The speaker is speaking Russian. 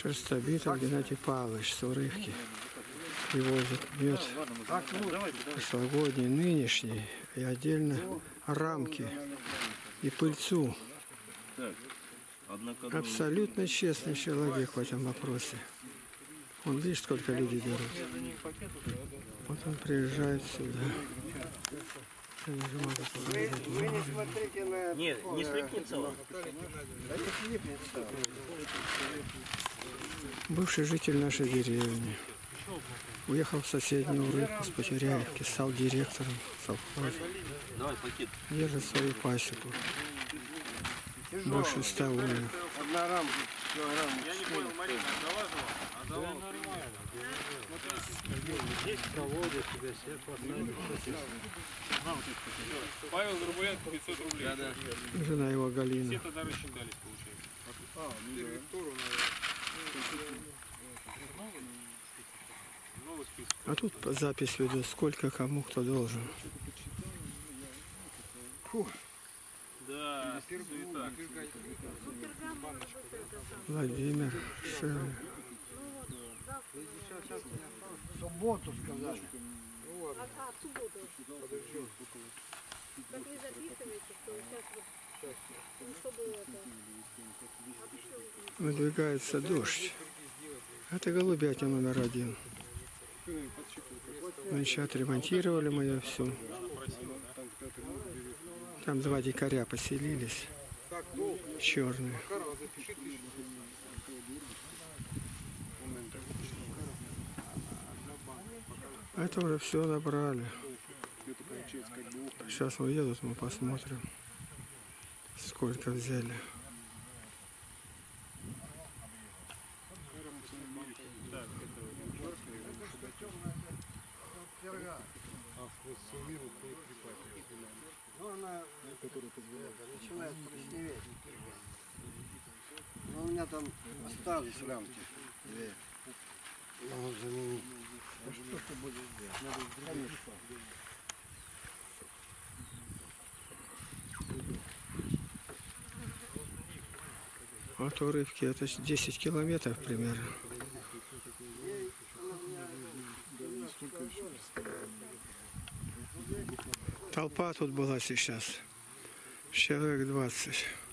Шерстобитов Геннадий Павлович с Урывки. Привозит мед прошлогодний, нынешний, и отдельно рамки и пыльцу. Абсолютно честный человек в этом вопросе. Он видит, сколько людей берут. Вот он приезжает сюда. Нет, не слепнется. Бывший житель нашей деревни. Уехал в соседнюю Урывку с Потеряевки, стал директором совхоза. Держит свою пасеку. Больше 100 улиц. Одна рамка, килограмм. Я не понял, Марина, отдала? Здесь колодец, тебя все поставили. Павел Зарубуленко 500 рублей. Да. Жена его Галина. Все тогда рассчитались, получается. Директору, новый список. А тут запись ведет, сколько кому кто должен. Да, суета. Владимир Шевелев. В субботу сказали. А в субботу? Как вы записываете, что сейчас вот, чтобы это... Надвигается дождь. Это голубятня номер 1. Нынче отремонтировали мое все. Там 2 дикаря поселились. Черные. Это уже все набрали. Сейчас уедут, мы посмотрим, сколько взяли. Ну, она начинает плесневеть. Но у меня там остались рамки. Надо заменить. А что ты будешь делать? Надо конечно. От Урывки это 10 километров примерно. Толпа тут была сейчас. Человек 20.